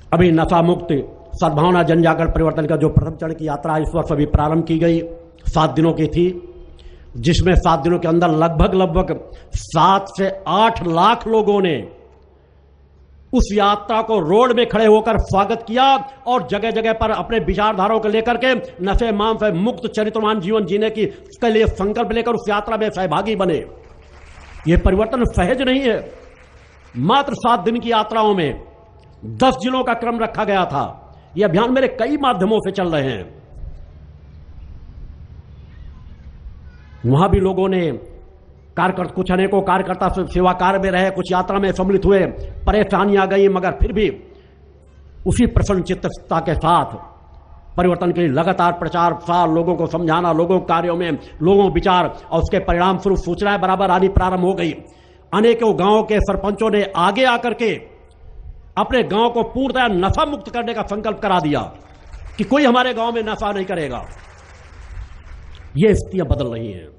अभी नशा मुक्त सद्भावना जन जागरण परिवर्तन का जो प्रथम चरण की यात्रा इस वर्ष अभी प्रारंभ की गई, 7 दिनों की थी, जिसमें 7 दिनों के अंदर लगभग 7 से 8 लाख लोगों ने उस यात्रा को रोड में खड़े होकर स्वागत किया और जगह जगह पर अपने विचारधाराओं को लेकर के नशे मांस से मुक्त चरित्रवान जीवन जीने की उसके लिए संकल्प लेकर उस यात्रा में सहभागी बने। यह परिवर्तन सहज नहीं है। मात्र 7 दिन की यात्राओं में 10 जिलों का क्रम रखा गया था। यह अभियान मेरे कई माध्यमों से चल रहे हैं। वहां भी लोगों ने कुछ अनेकों कार्यकर्ता सेवा कार्य में रहे, कुछ यात्रा में सम्मिलित हुए, परेशानियां गई, मगर फिर भी उसी प्रसन्न चित्तता के साथ परिवर्तन के लिए लगातार प्रचार प्रसार, लोगों को समझाना, लोगों कार्यों में लोगों विचार और उसके परिणाम स्वरूप सूचनाएं बराबर आनी प्रारंभ हो गई। अनेकों गांवों के सरपंचों ने आगे आकर के अपने गांव को पूर्णतः नशा मुक्त करने का संकल्प करा दिया कि कोई हमारे गांव में नशा नहीं करेगा। ये स्थितियां बदल रही हैं।